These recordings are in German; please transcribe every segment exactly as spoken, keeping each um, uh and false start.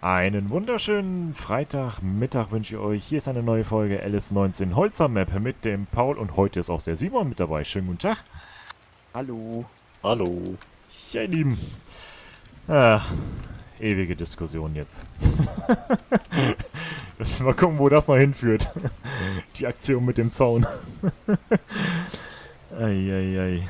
Einen wunderschönen Freitagmittag wünsche ich euch. Hier ist eine neue Folge L S neunzehn Holzer Map mit dem Paul und heute ist auch der Simon mit dabei. Schönen guten Tag. Hallo. Hallo. Ja, ihr Lieben. Ah, ewige Diskussion jetzt. Lass mal gucken, wo das noch hinführt. Die Aktion mit dem Zaun. Eieiei.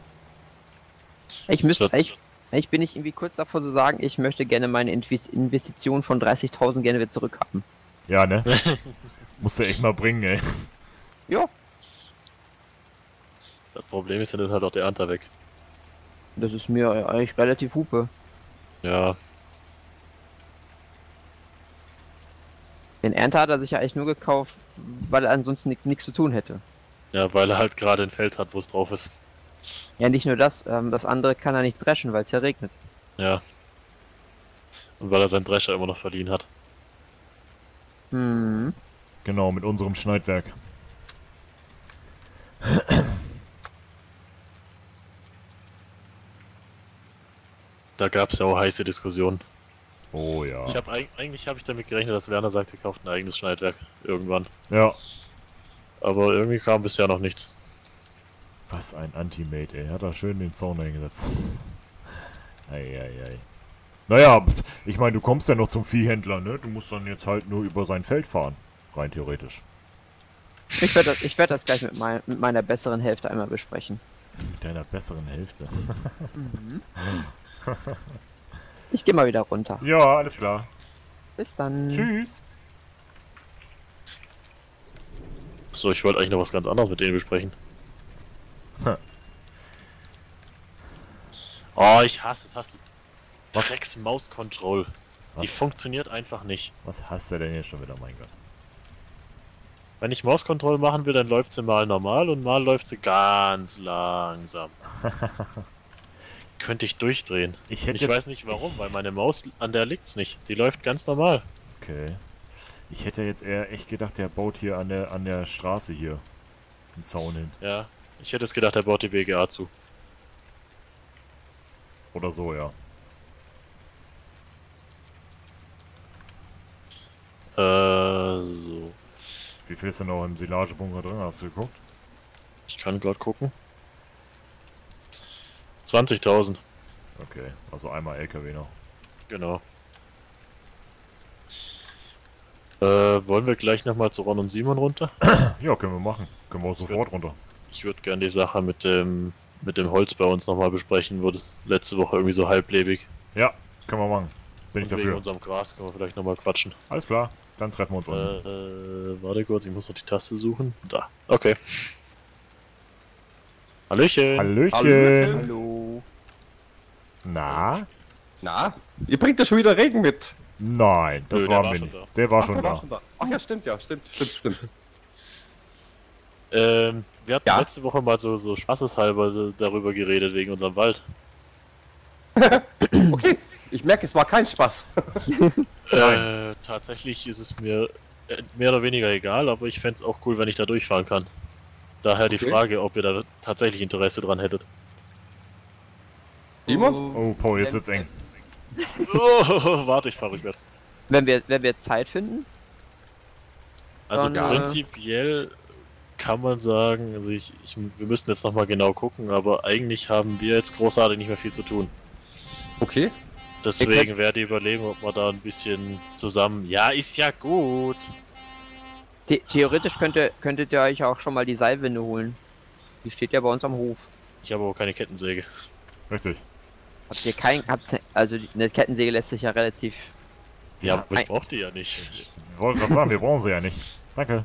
Ich müsste, ich, ich bin nicht irgendwie kurz davor zu sagen, ich möchte gerne meine Invis- Investition von dreißigtausend gerne wieder zurückhaben. Ja, ne? Musst du echt mal bringen, ey. Ja. Das Problem ist ja, dann halt auch der Ernter weg. Das ist mir eigentlich relativ hupe. Ja, Den Ernter hat er sich ja eigentlich nur gekauft, weil er ansonsten nichts zu tun hätte. ja, weil er halt gerade ein Feld hat, wo es drauf ist. Ja, nicht nur das, ähm, das andere kann er nicht dreschen, weil es ja regnet. Ja. Und weil er seinen Drescher immer noch verliehen hat. Hm. Genau, mit unserem Schneidwerk. Da gab es ja auch heiße Diskussionen. Oh ja. Ich hab, eig- eigentlich habe ich damit gerechnet, dass Werner sagt, er kauft ein eigenes Schneidwerk. Irgendwann. Ja. Aber irgendwie kam bisher noch nichts. Was ein Anti-Mate, ey. Hat er schön den Zaun eingesetzt. Eieiei. Naja, ich meine, du kommst ja noch zum Viehhändler, ne? Du musst dann jetzt halt nur über sein Feld fahren. Rein theoretisch. Ich werde das, ich werd das gleich mit, mein, mit meiner besseren Hälfte einmal besprechen. Mit deiner besseren Hälfte. Mhm. Ich gehe mal wieder runter. Ja, alles klar. Bis dann. Tschüss. So, ich wollte eigentlich noch was ganz anderes mit denen besprechen. Hm. Oh, ich hasse es. Hast du Was? Drecks Mouse Control. Die Was, funktioniert einfach nicht. was hasst er denn jetzt schon wieder, mein Gott? Wenn ich Mouse Control machen will, dann läuft sie mal normal und mal läuft sie ganz langsam. Könnte ich durchdrehen. Ich Und hätte ich jetzt... weiß nicht warum, weil meine Maus, an der liegt's nicht. Die läuft ganz normal. Okay. Ich hätte jetzt eher echt gedacht, der baut hier an der, an der Straße hier einen Zaun hin. Ja, ich hätte es gedacht, er baut die W G A zu. Oder so, ja. Äh, so. Wie viel ist denn noch im Silagebunker drin? Hast du geguckt? Ich kann gerade gucken. zwanzigtausend. Okay, also einmal L K W noch. Genau. Äh, wollen wir gleich nochmal zu Ron und Simon runter? Ja, können wir machen. Können wir auch sofort runter. Ich würde gerne die Sache mit dem mit dem Holz bei uns nochmal besprechen. Wurde letzte Woche irgendwie so halblebig. Ja, können wir machen. Bin ich Und wegen dafür. unserem Gras können wir vielleicht nochmal quatschen. Alles klar, dann treffen wir uns Äh, unten. äh, warte kurz, ich muss noch die Taste suchen. Da. Okay. Hallöchen. Hallöchen. Hallöchen. Hallo. Na? Na, ihr bringt ja schon wieder Regen mit. Nein, das Nö, der war war mir schon nicht. da. Der war Ach, schon der da. war schon da. Ach ja, stimmt, ja, stimmt, stimmt, stimmt. Ähm, wir hatten Ja? letzte Woche mal so, so spaßeshalber darüber geredet, wegen unserem Wald. Okay, ich merke, es war kein Spaß. Äh, tatsächlich ist es mir äh, mehr oder weniger egal, aber ich fände es auch cool, wenn ich da durchfahren kann. Daher die Okay. Frage, ob ihr da tatsächlich Interesse dran hättet. Simon? Oh, Paul, jetzt wird's eng. Oh, warte, ich fahre rückwärts. Wenn wir, wenn wir Zeit finden, Also Dann, äh, prinzipiell kann man sagen, also ich, ich wir müssten jetzt nochmal genau gucken, aber eigentlich haben wir jetzt großartig nicht mehr viel zu tun. Okay. Deswegen wäre die Überlegung, ob wir da ein bisschen zusammen. Ja, ist ja gut. the theoretisch könnte, könntet ihr euch auch schon mal die Seilwinde holen. Die steht ja bei uns am Hof. Ich habe aber keine Kettensäge. Richtig. Habt ihr kein, habt, also die- eine Kettensäge lässt sich ja relativ... Ja, Ja, aber ich ein- brauche die ja nicht. Ich wollte gerade sagen, wir brauchen sie ja nicht. Danke.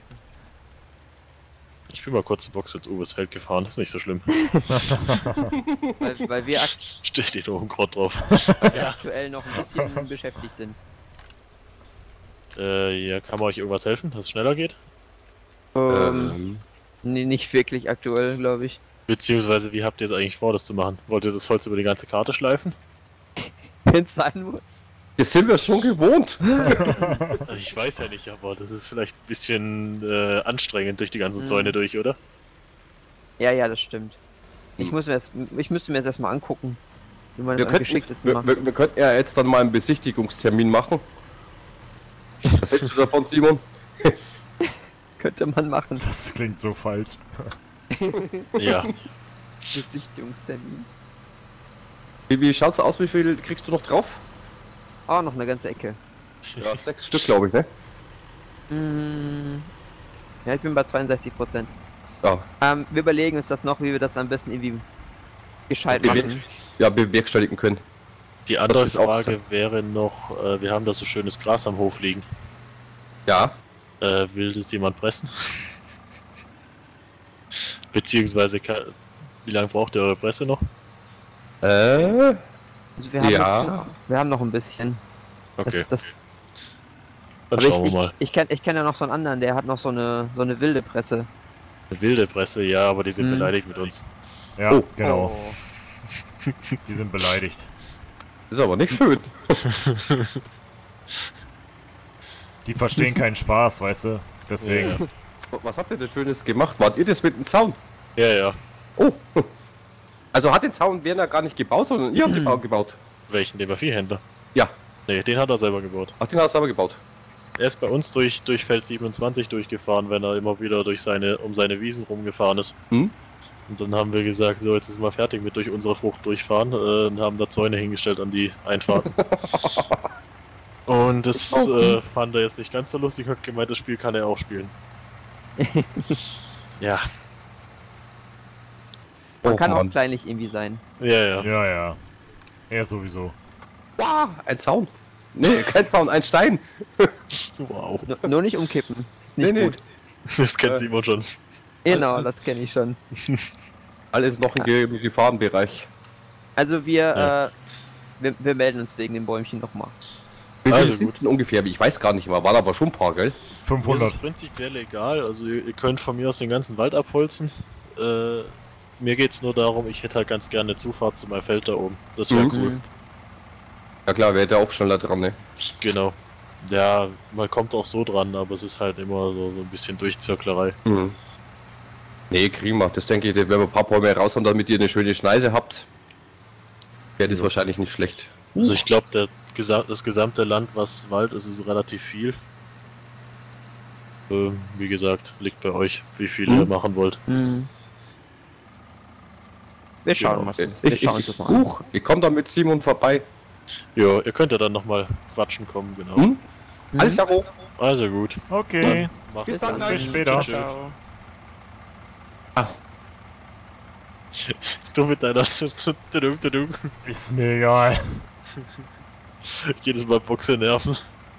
Ich bin mal kurz in Box ins Uwes Feld gefahren, ist nicht so schlimm. weil, weil wir akt Steht den Unkraut drauf. Ja. aktuell noch ein bisschen beschäftigt sind. Äh, ja, kann man euch irgendwas helfen, dass es schneller geht? Ähm, nee, nicht wirklich aktuell, glaube ich. Beziehungsweise, wie habt ihr es eigentlich vor, das zu machen? Wollt ihr das Holz über die ganze Karte schleifen? Wenn es sein muss. Das sind wir schon gewohnt. Also ich weiß ja nicht, aber das ist vielleicht ein bisschen äh, anstrengend durch die ganzen Mhm. Zäune durch, oder? Ja, ja, das stimmt. Ich, Hm. muss mir das, ich müsste mir das erstmal angucken. Wie man Wir das am könnten, geschicktesten wir, macht. wir, wir könnten ja jetzt dann mal einen Besichtigungstermin machen. Was hältst du davon, Simon? Könnte man machen. Das klingt so falsch. Ja, Besichtigungstermin. Wie, wie schaut's aus? Wie viel kriegst du noch drauf? Oh, noch eine ganze Ecke. Ja, sechs Stück, glaube ich, ne? Mm, ja, ich bin bei zweiundsechzig Prozent. Ja, Ähm, wir überlegen uns das noch, wie wir das am besten irgendwie gescheit Bewer- machen. ja bewerkstelligen können. die andere ist auch Frage so. wäre noch, äh, wir haben da so schönes Gras am Hof liegen. Ja. Äh, will das jemand pressen? Beziehungsweise, kann, wie lange braucht ihr eure Presse noch? Äh, Also wir haben, Ja. noch, wir haben noch ein bisschen. Das Okay, ist das. dann Aber ich, schauen wir ich, mal. ich kenne ich kenn ja noch so einen anderen, der hat noch so eine so eine wilde Presse. Eine wilde Presse, ja, aber die sind Hm. beleidigt mit uns. Ja, Oh. genau. Oh. Die sind beleidigt. ist aber nicht schön. Die verstehen keinen Spaß, weißt du? Deswegen. Ja. Was habt ihr denn Schönes gemacht? Wart ihr das mit dem Zaun? Ja, ja. Oh. Also hat den Zaun Werner gar nicht gebaut, sondern ihr habt den Bau gebaut. Welchen, den Viehhändler? Ja. Nee, den hat er selber gebaut. Ach, den hast du aber gebaut. Er ist bei uns durch, durch Feld siebenundzwanzig durchgefahren, wenn er immer wieder durch seine, um seine Wiesen rumgefahren ist. Hm? Und dann haben wir gesagt, so jetzt ist mal fertig mit durch unsere Frucht durchfahren äh, und haben da Zäune hingestellt an die Einfahrten. Und das äh, fand er jetzt nicht ganz so lustig, hat gemeint, das Spiel kann er auch spielen. Ja, Man Oh, kann auch Mann. kleinlich irgendwie sein. ja, ja. Ja, ja. Er sowieso. Wow, ein Zaun. Nee, kein Zaun, ein Stein. Wow. Nur, nur nicht umkippen. Ist nicht Nee, nee. gut. Das kennt Äh. Simon schon. Genau, das kenne ich schon. Alles noch im Ge Gefahrenbereich. Also wir, Ja. äh, wir, wir melden uns wegen dem Bäumchen nochmal. Wie Also viele sind gut. es denn ungefähr? Ich weiß gar nicht mal. Waren aber schon ein paar, gell? Mir ist es fünfhundert. prinzipiell egal, also ihr, ihr könnt von mir aus den ganzen Wald abholzen. Äh, mir geht's nur darum, ich hätte halt ganz gerne eine Zufahrt zu meinem Feld da oben. Das wäre Mhm. cool. Mhm. Ja klar, wäre der auch schneller dran, ne? Genau. Ja, man kommt auch so dran, aber es ist halt immer so, so ein bisschen Durchzirklerei. Mhm. Nee, kriegen wir. Das denke ich, wenn wir ein paar Bäume raus haben, damit ihr eine schöne Schneise habt, wäre das Ja. wahrscheinlich nicht schlecht. Also ich glaube, der gesa das gesamte Land, was Wald ist, ist relativ viel. Ähm, wie gesagt, liegt bei euch, wie viel Mhm. ihr machen wollt. Mhm. Wir schauen Genau. mal. Ich, Wir ich, schauen ich, uns das mal an. Huch, ich komme da mit Simon vorbei. Ja, ihr könnt ja dann nochmal quatschen kommen, genau. Hm? Alles Mhm. klar, Also gut. Okay. Macht's Bis dann, gut. bis später. Tschüss. Ciao. Du mit deiner Tudum, tudum. Ist mir egal. Jedes Mal Boxe nerven.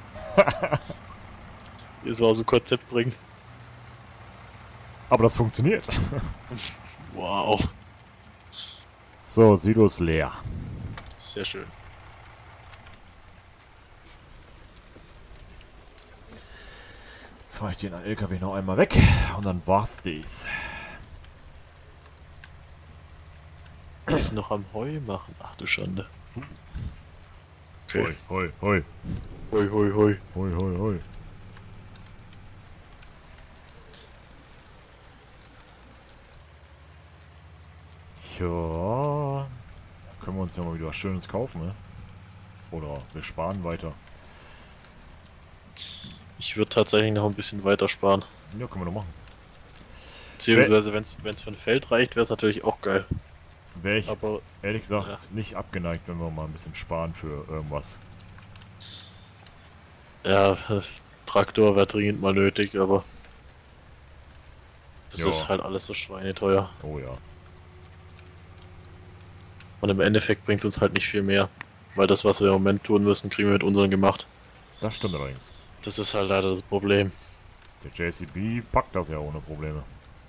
Jedes Mal aus dem Konzept bringen. Aber das funktioniert. Wow. So, Silo ist leer. Sehr schön. Fahre ich den L K W noch einmal weg und dann war's dies. Die ist noch am Heu machen. Ach du Schande. Okay. Hoi, hoi, Hoi, hoi, hoi. hoi, hoi, hoi. Ja, können wir uns ja mal wieder was Schönes kaufen, ne? Oder wir sparen weiter. Ich würde tatsächlich noch ein bisschen weiter sparen. Ja, können wir doch machen. Beziehungsweise, wenn es für ein Feld reicht, wäre es natürlich auch geil. Wäre ich Aber ehrlich gesagt nicht abgeneigt, wenn wir mal ein bisschen sparen für irgendwas. ja, Traktor wäre dringend mal nötig, aber das Ja. ist halt alles so schweineteuer. Oh ja. Und im Endeffekt bringt es uns halt nicht viel mehr. Weil das, was wir im Moment tun müssen, kriegen wir mit unseren gemacht. Das stimmt allerdings. Das ist halt leider das Problem. Der J C B packt das ja ohne Probleme.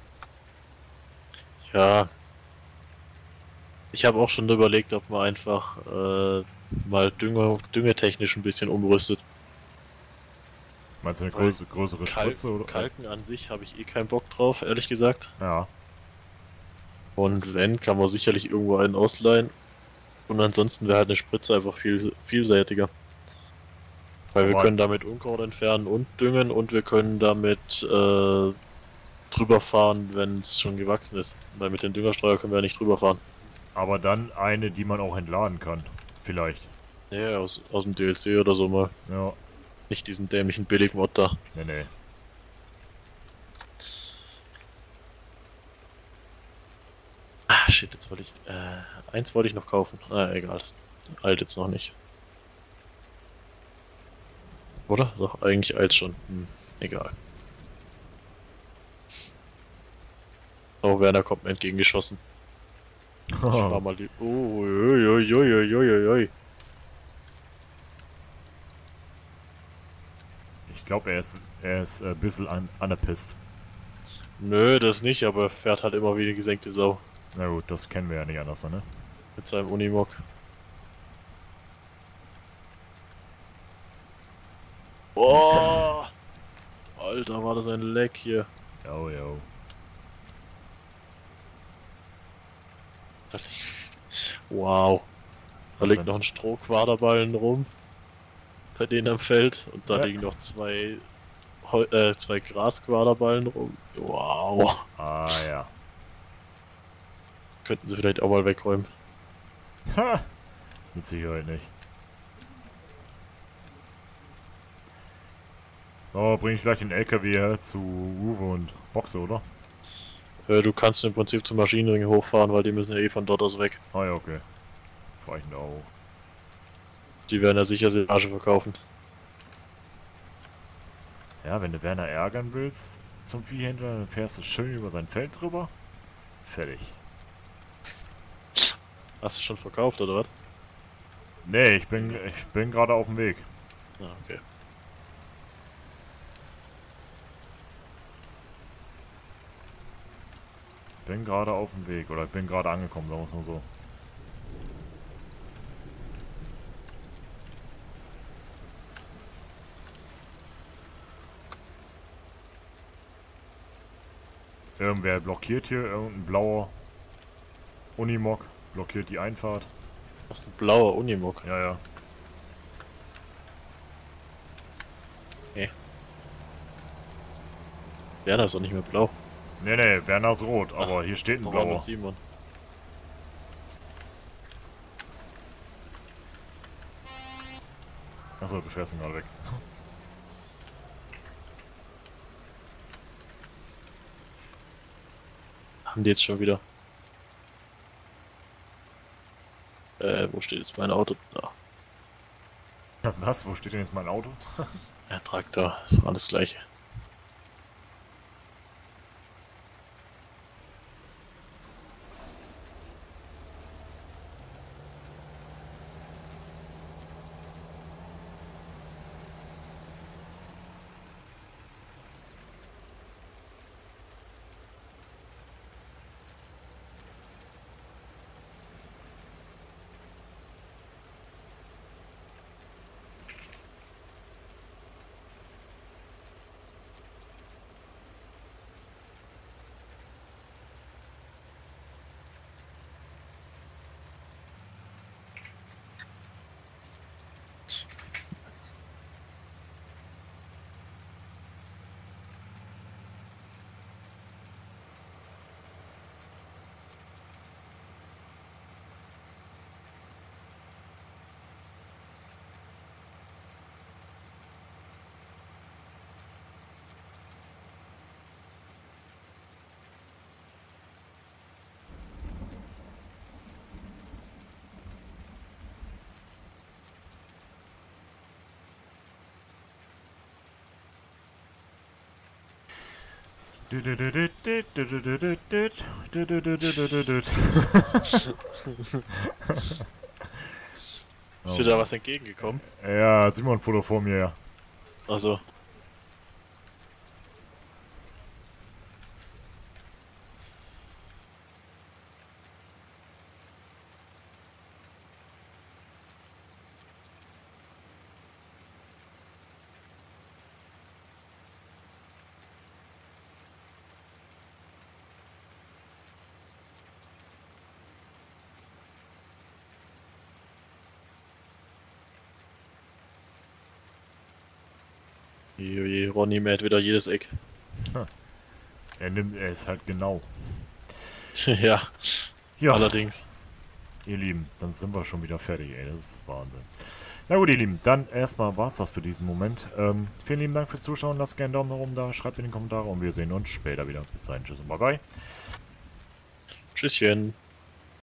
Ja. Ich habe auch schon überlegt, ob man einfach äh, mal Dünger, düngetechnisch ein bisschen umrüstet. Meinst du eine Weil größere, größere Kalk, Spritze? Oder? Kalken an sich habe ich eh keinen Bock drauf, ehrlich gesagt. Ja. Und wenn, kann man sicherlich irgendwo einen ausleihen. Und ansonsten wäre halt eine Spritze einfach viel vielseitiger. Weil wir Aber- können damit Unkraut entfernen und düngen und wir können damit äh, drüber fahren, wenn es schon gewachsen ist. Weil mit dem Düngerstreuer können wir ja nicht drüber fahren. Aber dann eine, die man auch entladen kann. Vielleicht. Ja, aus, aus dem D L C oder so mal. Ja. Nicht diesen dämlichen Billig-Mod da. Nee, nee. Ah, shit, jetzt wollte ich, äh, eins wollte ich noch kaufen. Ah, egal, das eilt jetzt noch nicht. Oder? Doch, eigentlich eilt schon. Hm, egal. Oh, Werner kommt mir entgegengeschossen. Ich war mal die... Oh, ui, ui, ui, ui, ui, ui. Ich glaube, er ist, er ist ein bisschen an, angepisst. Nö, das nicht, aber er fährt halt immer wie eine gesenkte Sau. Na gut, das kennen wir ja nicht anders, ne? Mit seinem Unimog. Boah! Alter, war das ein Leck hier. Jo, jo. Da liegt... Wow. Da Was liegt denn? noch ein Strohquaderballen rum. Bei denen am Feld. Und da Ja. liegen noch zwei... Heu äh, zwei Grasquaderballen rum. Wow. Ah, ja. Könnten sie vielleicht auch mal wegräumen. Ha! Mit Sicherheit nicht. So, bring ich gleich den L K W her zu Uwe und Boxe, oder? Äh, du kannst im Prinzip zum Maschinenring hochfahren, weil die müssen ja eh von dort aus weg. Ah ja, okay. Fahr ich da hoch. Die werden ja sicher Silage verkaufen. Ja, wenn du Werner ärgern willst zum Viehhändler, dann fährst du schön über sein Feld drüber. Fertig. Hast du schon verkauft, oder was? Nee, ich bin, ich bin gerade auf dem Weg. Ah, okay. Bin gerade auf dem Weg. Oder bin gerade angekommen, sagen wir es mal so. Irgendwer blockiert hier, irgendein blauer Unimog blockiert die Einfahrt. Das ist ein blauer Unimog. Ja, ja. Werner ist doch nicht mehr blau. Nee, nee, Werner ist rot, aber hier steht ein Warum blauer. mit Simon? Achso, du fährst ihn gerade weg. Haben die jetzt schon wieder? Äh, wo steht jetzt mein Auto? Da. Was? Wo steht denn jetzt mein Auto? Ja, Traktor, ist alles gleiche. Ist dir da was entgegengekommen? Ja, Simon fuhr doch vor mir, ja. Also, je, Ronny mäht wieder jedes Eck. Er nimmt, er ist halt genau. ja, Ja, allerdings. ihr Lieben, dann sind wir schon wieder fertig, ey. Das ist Wahnsinn. Na gut, ihr Lieben, dann erstmal war es das für diesen Moment. Ähm, vielen lieben Dank fürs Zuschauen. Lasst gerne einen Daumen nach oben da, schreibt in die Kommentare und wir sehen uns später wieder. Bis dahin, tschüss und bye bye. Tschüsschen.